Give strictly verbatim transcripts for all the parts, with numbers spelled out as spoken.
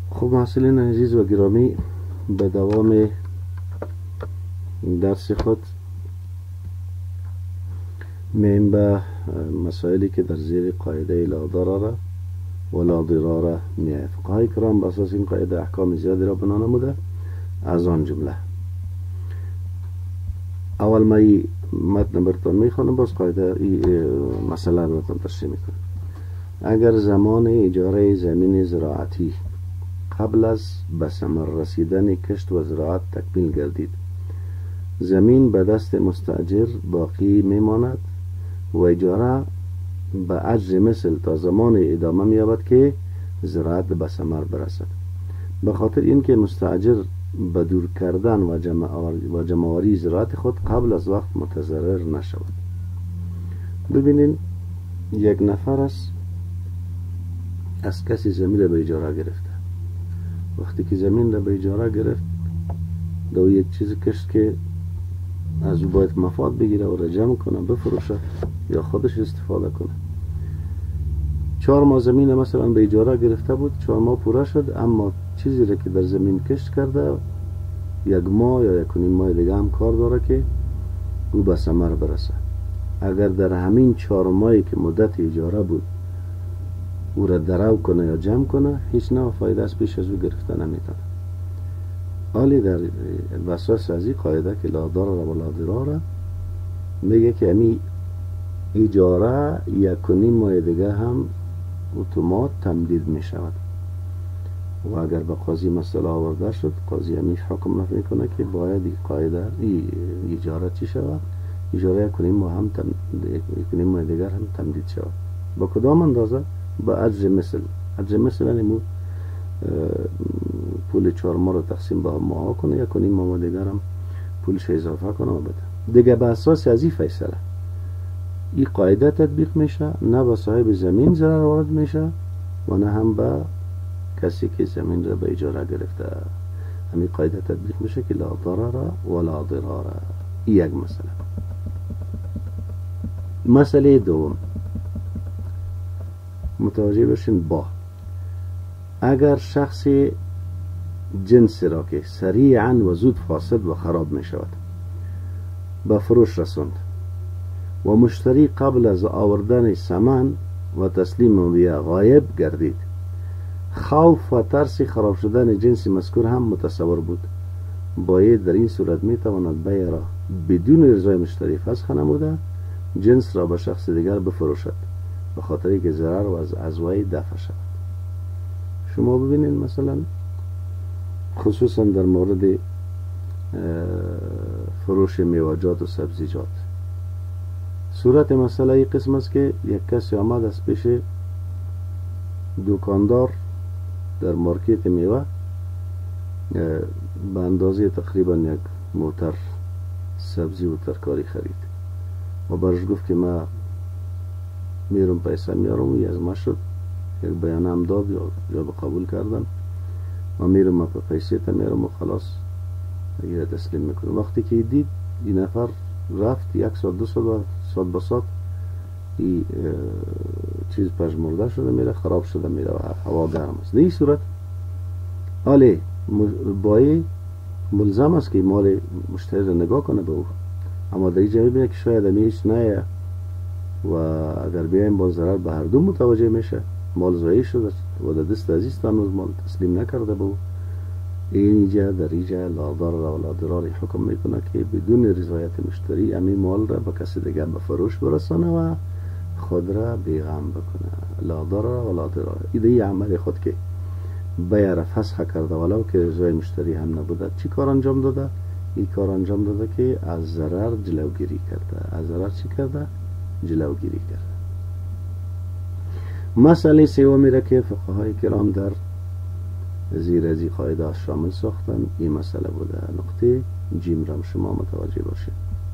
خب محصلین عزیز و گرامی، به دوام درس خود میایم به مسائلی که در زیر قاعده لا ضرر و لا ضرار میآید. فقهای کرام به اساس این قاعده احکام زیادی را بنا نموده. از آن جمله اول ما این متن براتون میخوانم، باز قاعده این مسئله رو براتون تشریح میکنم. اگر زمان اجاره زمین زراعتی قبل از به ثمر رسیدن کشت و زراعت تکمیل گردید، زمین به دست مستاجر باقی میماند و اجاره به اجر مثل تا زمان ادامه می‌یابد که زراعت به ثمر برسد. به خاطر اینکه مستاجر به دور کردن و جمع و جمع‌آوری زراعت خود قبل از وقت متضرر نشود. ببینین، یک نفر است از کسی زمین را به اجاره گرفته. وقتی که زمین را به اجاره گرفت، دو یک چیز کشت که از او باید مفاد بگیره و را جمع کنه، بفروشه یا خودش استفاده کنه. چهار ماه زمین مثلا به اجاره گرفته بود، چهار ماه پوره شد، اما چیزی را که در زمین کشت کرده یک ماه یا یک و نیم ماه دیگه هم کار داره که او به ثمر برسه. اگر در همین چهار ماهی که مدت اجاره بود او را درو کنه یا جمع کنه، هیچ نوع فایده از پیش از او گرفته نمیتونه. حالی در اساس از این قاعده که لا ضرر و لا ضرار میگه که امی اجاره یک و نیم ماه دیگه هم اتومات تمدید می شود و اگر به قاضی مسئله آورده شد، قاضی همی حکم نفی کنه که باید این قاعده ای اجاره چی شود، اجاره یک و نیم ماه هم تم... یک و نیم ماه دیگر هم تمدید شود. با کدام اندازه؟ با اجر مثل. اجر مثل یعنی پول چهار ماه رو تقسیم به ماه کنه، یک و نیم ماه دیگر هم پولش اضافه کنه و بده. دیگه به اساس از این فیصله این قاعده تطبیق میشه، نه به صاحب زمین ضرر وارد میشه و نه هم به کسی که زمین را به اجاره گرفته. همین قاعده تطبیق میشه که لا ضرر و لا ضرار. این یک مسئله. مسئله دوم، متوجه بشین، با اگر شخص جنس را که سریعا و زود فاسد و خراب می شود به فروش رسوند و مشتری قبل از آوردن ثمن و تسلیم وی غایب گردید، خوف و ترس خراب شدن جنس مذکور هم متصور بود، باید در این صورت می تواند بیع را بدون رضای مشتری فسخ نموده جنس را به شخص دیگر بفروشد، به خاطر که ضرر و از از وی دفع شود. شما ببینید مثلا خصوصا در مورد فروش میوه‌جات و سبزیجات، صورت مسئله این قسم است که یک کسی آمد از پیش دکاندار در مارکت میوه به اندازه تقریبا یک موتر سبزی و ترکاری خرید و برش گفت که ما میرم پیسه میارم. و از ما شد یک بیانه هم داد یا, یا به قبول کردم و میرم ما به پیسه تا میرم و خلاص اگر تسلیم میکنم. وقتی که دید این نفر رفت یک ساعت دو ساعت ساعت با ساعت این چیز پژمرده شده میره، خراب شده میره و هوا گرم است. در این صورت آلی بایی ملزم است که مال مشتری را نگاه کنه به او، اما در این جمعی بینه که شاید همی هیچ نایه و اگر بیایم با ضرر به هر دو متوجه میشه، مال ضایع شده و در دست عزیز هنوز مال تسلیم نکرده به او. اینجا در اینجا لا ضرر و لا ضرار حکم میکنه که بدون رضایت مشتری امی مال را به کسی دیگر به فروش برسانه و خود را بیغم بکنه. لا ضرر و لا ضرار. این عمل خود که بیع را فسخ کرده ولو که رضای مشتری هم نبوده، چی کار انجام داده؟ این کار انجام داده که از ضرر جلوگیری کرده. از ضرر چی کرده؟ جلوگیری کرده. مسئله سومی را که فقهای کرام در زیر از این قاعده شامل ساختن این مسئله بوده. نقطه جیم را شما متوجه باشید.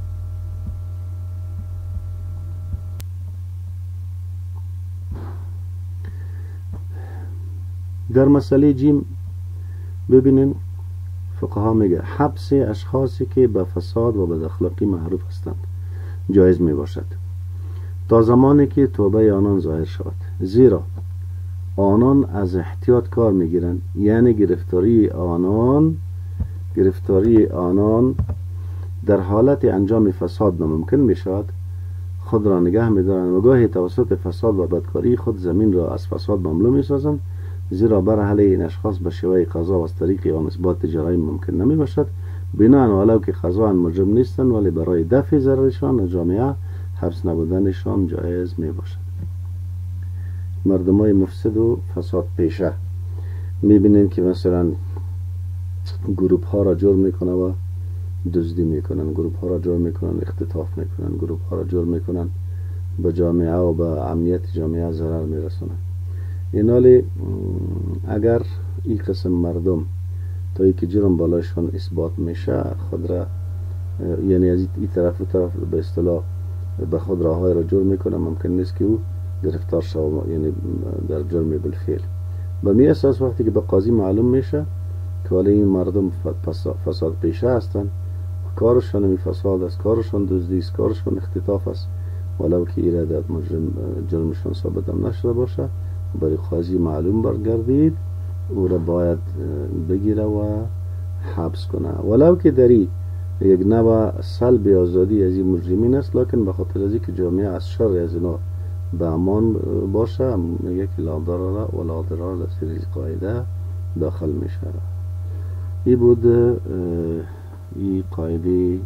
در مسئله جیم ببینین فقها میگه حبس اشخاصی که به فساد و بد اخلاقی معروف هستند جایز می باشد تا زمانی که توبه آنان ظاهر شود، زیرا آنان از احتیاط کار میگیرند، یعنی گرفتاری آنان گرفتاری آنان در حالت انجام فساد ناممکن می شود، خود را نگه می دارند و گاهی توسط فساد و بدکاری خود زمین را از فساد مملو می سازند، زیرا برحل این اشخاص به شیوه قضا و از طریق آن اثبات جرایم ممکن نمی باشد. بناهن ولو که قضا مجرم نیستند، ولی برای دفع ضررشان و جامعه حبس نبودنشان جایز می باشد. مردم های مفسد و فساد پیشه می بینید که مثلا گروپ ها را جرم میکنه و دزدی میکنن، گروپ ها را جرم میکنن، اختطاف میکنن، گروپ ها را جرم میکنن، به جامعه و به امنیت جامعه ضرر میرسونن. این حالی اگر این قسم مردم تا ای که جرم بالایشان اثبات میشه خود را، یعنی از این طرف و طرف به اصطلاح به خود راههای را جرم میکنه، ممکن نیست که او گرفتار شود، یعنی در جرم بالفعل. به می اساس وقتی که به قاضی معلوم میشه که ولی این مردم فساد پیشه هستند، کارشان می فساد است، کارشان دزدی است، کارشان اختطاف است، ولو که ایرادات مجرم جرمشان ثابت هم نشده باشه، برای قاضی معلوم برگردید او را باید بگیره و حبس کنه، ولو که دری یک نوع سلب آزادی از این مجرمین است، لکن به خاطر از که جامعه از شر از اینا به امان باشه میگه که لا ضرر ولا ضرار در زیر قاعده داخل میشه. این بود این قاعده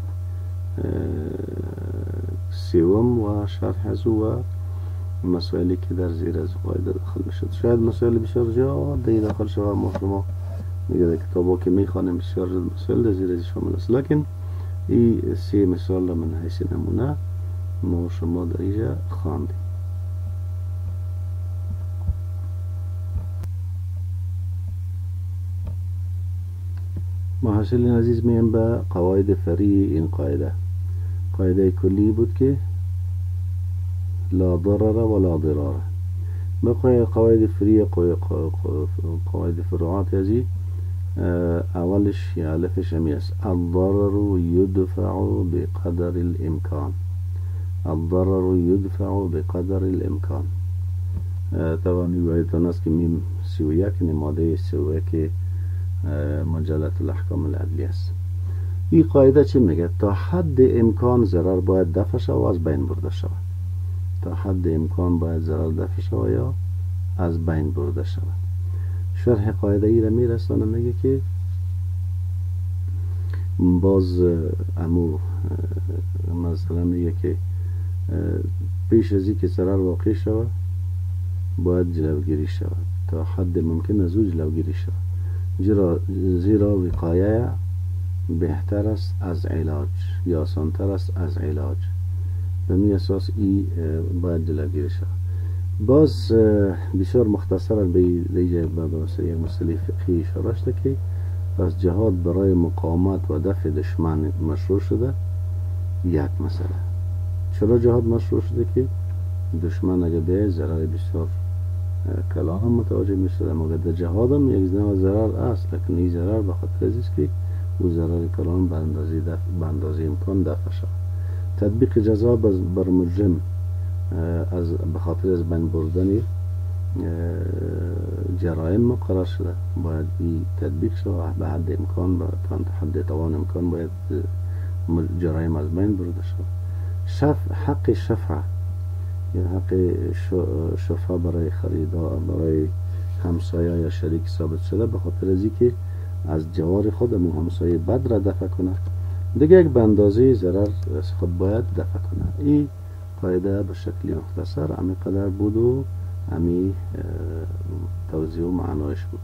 سوم و شرح از و مسائلی که در زیر از قاعده داخل میشد. شاید مسائل بسیار زیاد داخل شود، ما شما میگه کتابا که میخوانیم بسیار مسائل در زیر از شامل است، لکن این سه مثال من حیث نمونه ما شما در اینجا خواندیم. محصلین عزیز میم به قواعد فرعی این قاعده. قاعده کلی بود که لا ضرر ولا ضرار. بقای قواعد فرعی قواعد فروعات ازی اولش یا الفش همی است الضرر يدفع بقدر الامکان. الضرر يدفع بقدر الامکان. طبعا یادتان است که میم سی و یک نماده سی و یک مجلت الاحکام العدلی است. این قاعده چی میگه؟ تا حد امکان ضرر باید دفع شود و از بین برده شود. تا حد امکان باید ضرر دفع شود یا از بین برده شود. شرح قاعده ای را میرسانه، میگه که باز امو مثلا میگه که پیش از اینکه ضرر واقع شود باید جلوگیری شود، تا حد ممکن از او جلوگیری شود، زیرا وقایه بهتر است از علاج یا آسانتر است از علاج. به می اساس ای باید جلوگیری شود. باز بسیار مختصرا به یک مسئله فقهی اشاره شده که از جهاد برای مقاومت و دفع دشمن مشروع شده. یک مسئله چرا جهاد مشروع شده؟ که دشمن اگه به ضرر بسیار کلان هم متوجه می شده، مگر در جهاد هم یک نوع ضرر است، لکن این ضرر به خاطر است که او ضرر کلان به اندازه به اندازه امکان دفع شد. تطبیق جزا بر مجرم از به خاطر از بین بردن جرایم مقرر شده، باید این تطبیق شود به حد امکان، به حد توان امکان باید جرایم از بین برده شود. شف حق شفع یا حق شفا برای خریدار برای همسایه یا شریک ثابت شده، به خاطر از اینکه از جوار خود مو همسایه بد را دفع کنه، دیگه یک به اندازه ضرر از خود باید دفع کنه. این قاعده به شکل مختصر امی قدر بود و امی توضیح و معنایش بود.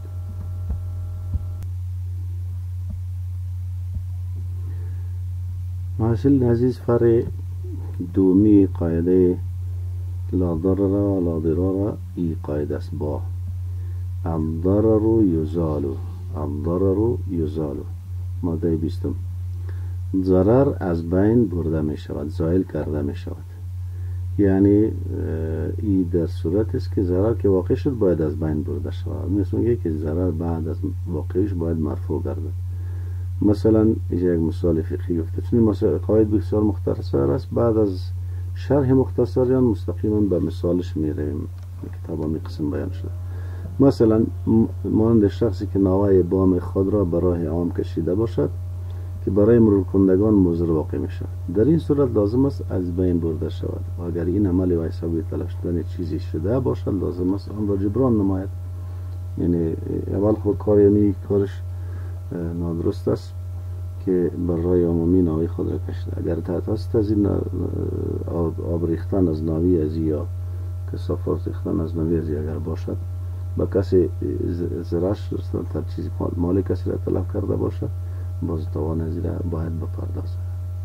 محصل عزیز، فرع دومی قاعده لا ضرر ولا ضرار ای قاعده است با الضرر یزال. الضرر یزال. ماده بیستم، ضرر از بین برده می شود، زائل کرده می شود. یعنی ای در صورت است که ضرر که واقع شد باید از بین برده شود. مثل میگه که ضرر بعد از واقعش باید مرفوع گردد. مثلا اینجا یک مثال فقهی گفته، چون مثلا قواعد بسیار مختصر است، بعد از شرح مختصریان مستقیما به مثالش میریم. کتاب می قسم بیان شده. مثلا مانند شخصی که نوای بام خود را به راه عام کشیده باشد که برای مرور کنندگان مضر واقع می شود. در این صورت لازم است از بین برده شود و اگر این عمل و حسابی تلف شدن چیزی شده باشد لازم است آن را جبران نماید. یعنی اول خود کار یعنی کارش نادرست است که بر راه عمومی ناوی خود را کشیده. اگر تحت از این آب ریختن از ناوی از یا کثافات ریختن از ناوی از اگر باشد با کسی زرش تر چیزی مال کسی را تلف کرده باشد باز توان از را باید بپردازد.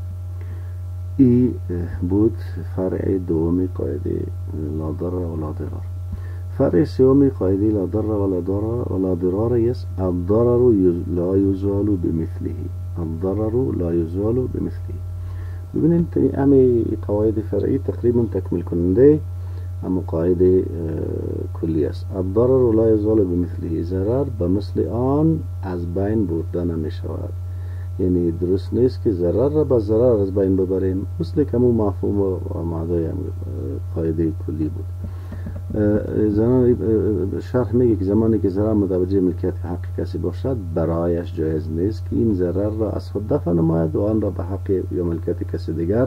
ای بود فرع دومی قاعده لا ضرر ولا ضرار. فرع سومی قاعده لا ضرر ولا ضرار ولا ضرار است الضرر لا یزال بمثله. الضرر لا یزال بمثله. ببینید همه قواعد فرعی تقریبا تکمیل کننده اما قاعده کلی است. الضرر لا یزال بمثله. ضرر به مثل آن از بین برده نمی شود. یعنی درست نیست که ضرر را به ضرر از بین ببریم، مثل که مو مفهوم و معنای قاعده کلی بود. شرح میگه که زمانی که ضرر متوجه ملکیت حق کسی باشد برایش جایز نیست که این ضرر را از خود دفع نماید و آن را به حق یا ملکیت کسی دیگر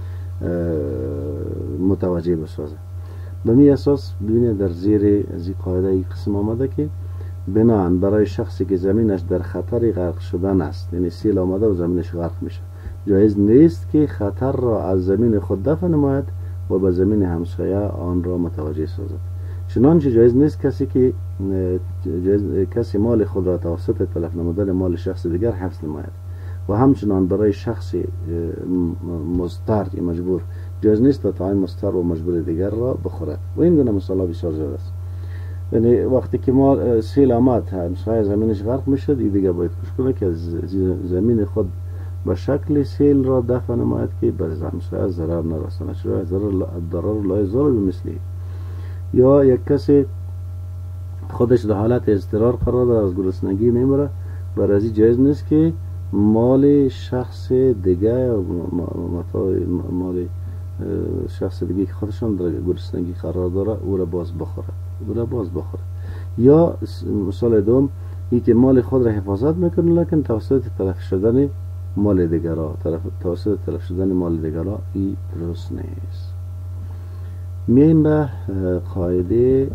متوجه بسازد. به می اساس ببینید در زیر از این قاعده ای قسم آمده که بناهن برای شخصی که زمینش در خطر غرق شدن است، یعنی سیل آمده و زمینش غرق میشه، جایز نیست که خطر را از زمین خود دفع نماید و به زمین همسایه آن را متوجه سازد. چنانچه جایز نیست کسی که کسی مال خود را توسط تلف نمودن مال شخص دیگر حفظ نماید و همچنان برای شخص مضطر یا مجبور جایز نیست تا طعام مضطر و مجبور دیگر را بخورد. و این گونه مثالا بسیار زیاد است. یعنی وقتی که ما سیل آمد همسایه زمینش غرق میشد، این دیگه باید کوشش کنه که زمین خود به شکل سیل را دفع نماید که به همسایه ضرر نرسانه. چرا ضرر لا یزال بمثله. یا یک کسی خودش در حالت اضطرار قرار داره، از گرسنگی میمیره، برای از این جایز نیست که مال شخص دیگه مال شخص دیگه که خودشان در گرسنگی قرار داره او را باز بخوره او را باز بخوره. یا مثال دوم این که مال خود را حفاظت میکنه لیکن توسط تلف شدن مال دیگرها توسط تلف شدن مال دیگرها این درست نیست. میایم به قاعده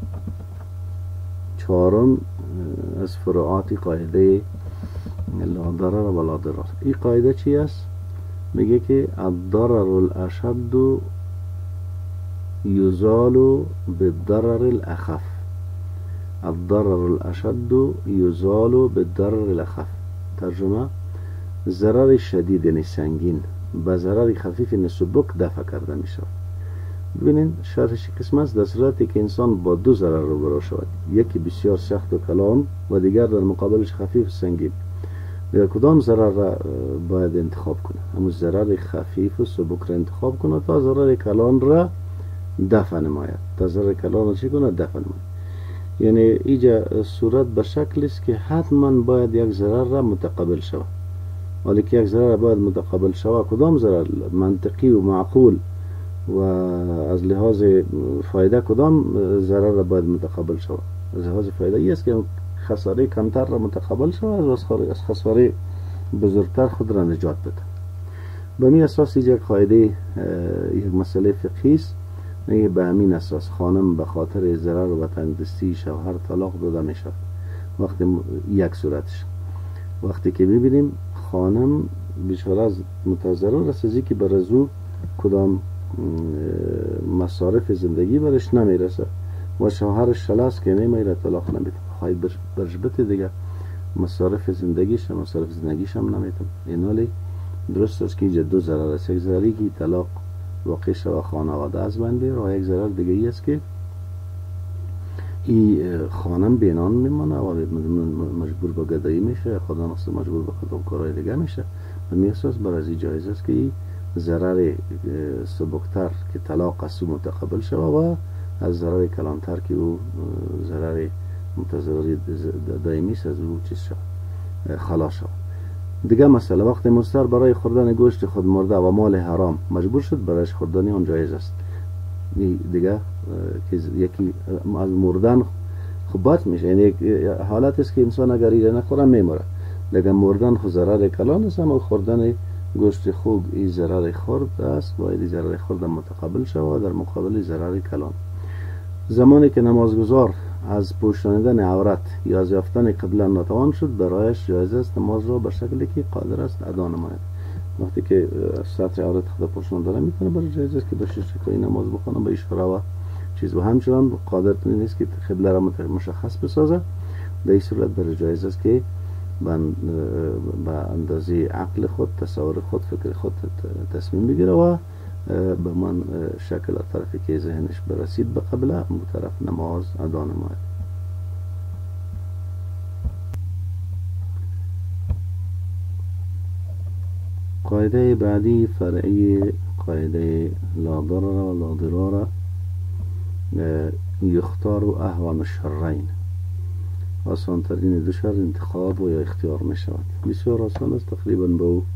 چهارم از فروعات قاعده لا ضرر ولا ضرار. این قاعده چی است؟ میگه که الضرر الاشد یزال بالضرر الاخف. الضرر الاشد یزال بالضرر الاخف. ترجمه: ضرر شدید یعنی سنگین به ضرر خفیف یعنی سبک دفع کرده می شود. ببینید شرحش قسم است در صورتی که انسان با دو ضرر روبرو شود، یکی بسیار سخت و کلان و دیگر در مقابلش خفیف و سنگین. یا کدام ضرر را باید انتخاب کنه؟ همون ضرر خفیف و سبک را انتخاب کنه تا ضرر کلان را دفع نماید. تا ضرر کلان را چی کنه؟ دفع نماید. یعنی اینجا صورت به شکل است که حتما باید یک ضرر را متقبل شود. ولی که یک ضرر باید متقبل شود، کدام ضرر منطقی و معقول و از لحاظ فایده کدام ضرر را باید متقبل شود؟ از لحاظ فایده ای است که خساره کمتر را متقبل شود از خساره بزرگتر خود را نجات بده. به می اساس یک قاعده یک مسئله فقهی است. میگه به همین اساس خانم به خاطر ضرر و تنگدستی شوهر طلاق داده می شود. وقتی یک صورتش وقتی که ببینیم خانم بیچاره از متضرر است از اینکه بر از او کدام مصارف زندگی برش نمیرسه و شوهرش شلاس که نمیره طلاق نمیده، خواهی برش بده دیگه مصارف زندگیش مصارف زندگیش هم نمیتون. این حالی درست است که اینجا دو ضرر است. یک ضرری که طلاق واقع شود خانواده از بین بره و یک ضرر دیگه ای است که این خانم بینان میمانه و مجبور به گدایی میشه، خدا نخسته مجبور به کدام کارهای دیگه میشه. به می احساس بر از این جایز است که این ضرر سبکتر که طلاق از او متقبل شود و از ضرر کلانتر که او ضرر متضرری دائمی است از او چیز شود خلاص شود. دیگه مسئله وقتی مضطر برای خوردن گوشت خود مرده و مال حرام مجبور شد برایش خوردن آن جایز است. دیگه که یکی از مردن خب بات میشه. یعنی حالت است که انسان اگر ایره نخوره میموره. دیگه مردن خود ضرر کلان است، اما خوردن گوشت خوب این ضرر خورد است، باید ضرر خورد متقابل شود در مقابل ضرر کلان. زمانی که نمازگزار از پوشانیدن عورت یا از یافتن قبله ناتوان شد، برایش جایز است نماز را به شکلی که قادر است ادا نماید. وقتی که سطر عورت خود پوشانده میکنه، برای جایز است که به شش رکعت نماز بخونه به اشاره و چیز. و همچنان قادر نیست که قبله را مشخص بسازه، در این صورت برای جایز است که به اندازه عقل خود، تصور خود، فکر خود تصمیم بگیره و به من شکل طرفی که ذهنش برسید به قبله اون طرف نماز ادا نماید. قاعده بعدی فرعی قاعده لا ضرر و لا ضرار، یختار اهون الشرین، آسان ترین دو شر انتخاب و یا اختیار می شود. بسیار آسان است، تقریبا به او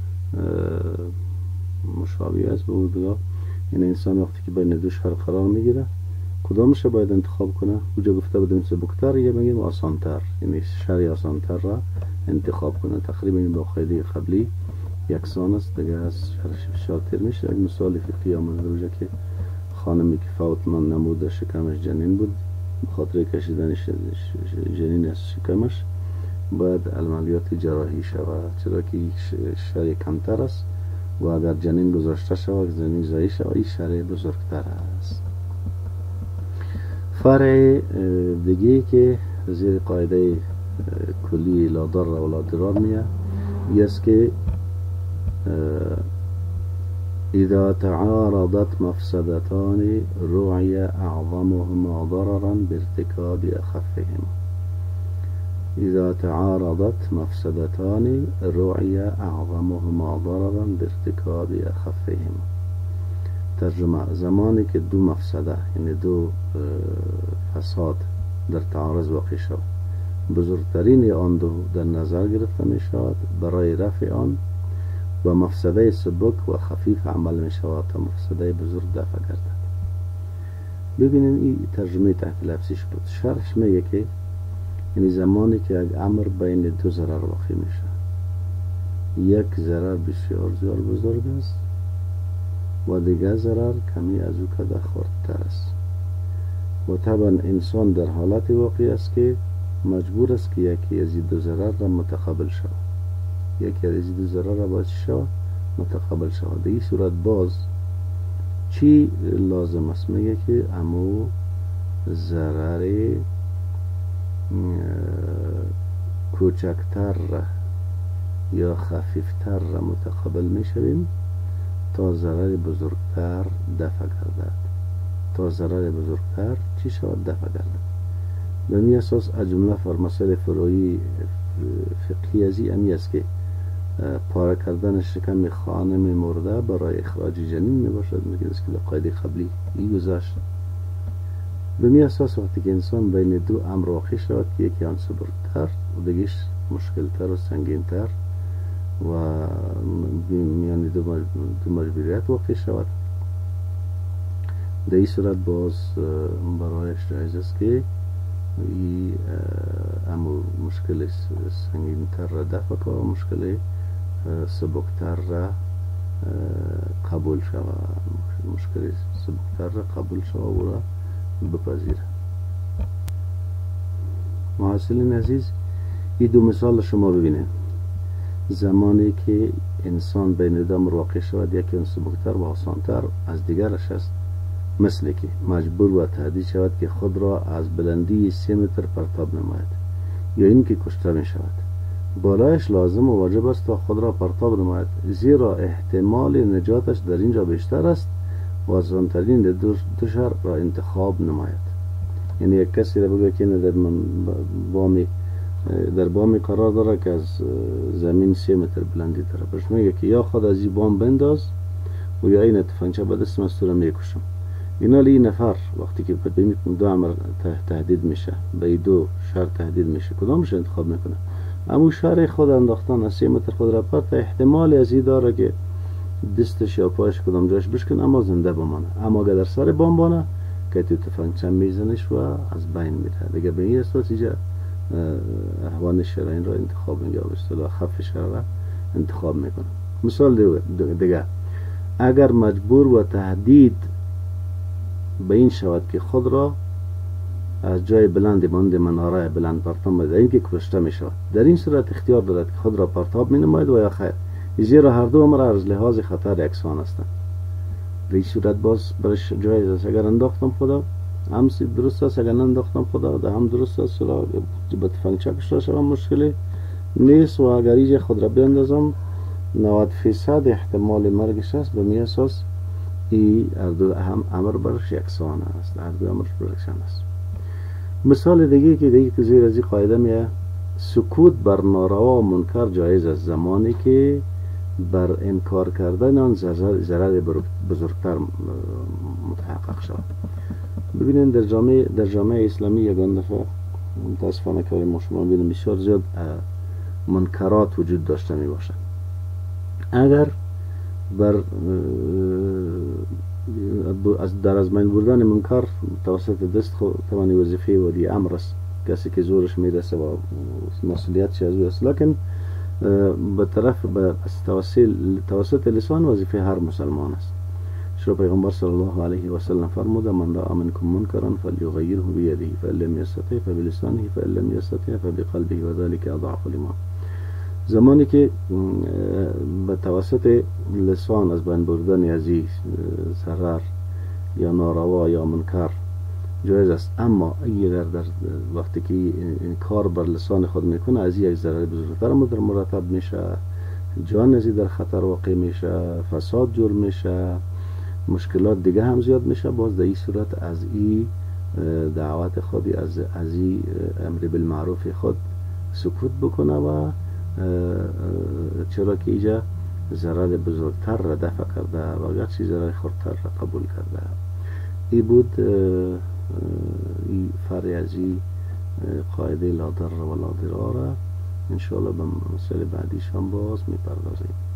مشابه است به او دیگه. این انسان وقتی که بین دو شر قرار میگیره کدامش باید انتخاب کنه؟ اونجا گفته بودیم سبکتر، یا بگیم آسانتر، یعنی شر آسانتر را انتخاب کنه. تقریبا این با قاعده قبلی یکسان است دیگه. از شرش شاتر میشه. یک مثال فقهی آمده روزه که خانمی که فوت نموده شکمش جنین بود، خاطر کشیدن جنین از شکمش باید عملیات جراحی شود، چرا که شر کمتر است و اگر جنین گذاشته شود، جنین زایی شود، این شر بزرگتر است. فرع دیگه که زیر قاعده کلی لا ضرر و لا ضرار میاد، این است که اذا تعارضت مفسدتان رعی اعظمهما ضررا بارتكاب اخفهما. اذا تعارضت مفسدتان رعی اعظمهما ضررا بارتكاب اخفهما. ترجمه: زمانی که دو مفسده، یعنی دو فساد در تعارض واقع شود، بزرگترین آن دو در نظر گرفته می شود برای رفع آن و مفسده سبک و خفیف عمل می شود تا مفسده بزرگ دفع گردد. ببینید این ترجمه تحت لفظیش بود. شرحش میگه که یعنی زمانی که یک امر بین دو ضرر واقع میشه، یک ضرر بسیار زیاد بزرگ است و دیگر ضرر کمی از او کده خردتر است و طبعا انسان در حالت واقعی است که مجبور است که یکی از این دو ضرر را متقابل شود، یکی از این دو ضرر را باید شود متقابل شود. در این صورت باز چی لازم است؟ میگه که امو ضرر کوچکتر را یا خفیفتر را متقابل میشویم تا ضرر بزرگتر دفع گردد، تا ضرر بزرگتر چی شود؟ دفع گردد. به این اساس از جمله مسائل فروعی فقهی ازی امی است که پاره کردن شکم خانم مرده برای اخراج جنین می باشد، میگه است که در قاعده قبلی ای گذاشت. به این اساس وقتی که انسان بین دو امر واقع شود که یکی آن سبکتر و دیگه‌اش مشکلتر و سنگینتر و میان دو مجبوریت واقع شود، در این صورت باز برایش جایز است که ای امو مشکل سنگینتر را دفع کنه و مشکل سبکتر را قبول شود، مشکل سبکتر را قبول شود و را بپذیره. محصلین عزیز، این دو مثال شما ببینید. زمانی که انسان بین دو امر واقع شود، یکی آن سبکتر و آسانتر از دیگرش است، مثل که مجبور و تهدید شود که خود را از بلندی سه متر پرتاب نماید یا این که کشته می شود، بالایش لازم و واجب است تا خود را پرتاب نماید، زیرا احتمال نجاتش در اینجا بیشتر است و آسانترین دو, دو شر را انتخاب نماید. یعنی یک کسی را بگه که در بامی در بامی قرار داره که از زمین سه متر بلندی داره، پس میگه که یا خود از این بام بنداز و یا این تفنگچه به دست من تو را میکشم. اینا لی نفر وقتی که به دو امر تهدید میشه، به دو شر تهدید میشه، کدامش انتخاب میکنه؟ اما شر خود انداختن از سه متر خود را پرت، احتمال از این داره که دستش یا پایش کدام جاش بشکنه اما زنده بمانه. اما اگر در سر بام بانه که تو تفنگچه میزنش و از بین میره. دیگه به این اساس اینجا احوان شرعی را انتخاب میگه، به اصطلاح خف شرع را انتخاب میکنه. مثال دیگه، اگر مجبور و تهدید به این شود که خود را از جای بلند مانند مناره بلند پرتاب بده، اینکه کشته می شود، در این صورت اختیار دارد که خود را پرتاب می نماید و یا خیر، زیرا هر دو امر از لحاظ خطر یکسان هستند. در این صورت باز برش جایز است. اگر انداختم خدا هم درست است، اگر ننداختم خدا ده هم درست است، چرا به تفنگچه کشته شوم مشکلی نیست. و اگر اینجا خود را بیندازم نود فیصد احتمال مرگش است. به می اساس ای هر دو هم امر برش یکسان است، هر دو امرش برش یکسان است. مثال دیگه که دیگه که زیر از این قاعده میه، سکوت بر ناروا و منکر جایز است زمانی که بر انکار کردن آن ضرر بزرگتر متحقق شود. ببینید در جامعه در جامعه اسلامی یگان دفعه متاسفانه که ما شما ببینیم بسیار زیاد منکرات وجود داشته می باشد. اگر بر از در از بین بردن منکر توسط دست خود توانی وظیفه ولی امر است، کسی که زورش میرسه و مسئولیت چه از او است، لکن به طرف به توسط توسط لسان وظیفه هر مسلمان است. چرا پیغمبر صلی الله علیه و سلم فرموده من را منکم منکرا فلیغیره بیده فان لم یستطع فبلسانه فان لم یستطع فبقلبه و ذلك اضعف الایمان. زمانی که به توسط لسان از بین بردن از این ضرر یا ناروا یا منکر جایز است، اما اگر در وقتی که این کار بر لسان خود میکنه از یک ضرر بزرگتر در مرتب میشه، جان ازی در خطر واقع میشه، فساد جور میشه، مشکلات دیگه هم زیاد میشه، باز در این صورت از این دعوت خودی از از این امر بالمعروف خود سکوت بکنه و چرا که اینجا ضرر بزرگتر را دفع کرده و گرچه ضرر خردتر را قبول کرده. ای بود ای فرع از این قاعده لا ضرر ولا ضرار. انشاءالله به مسئله بعدیش هم باز میپردازیم.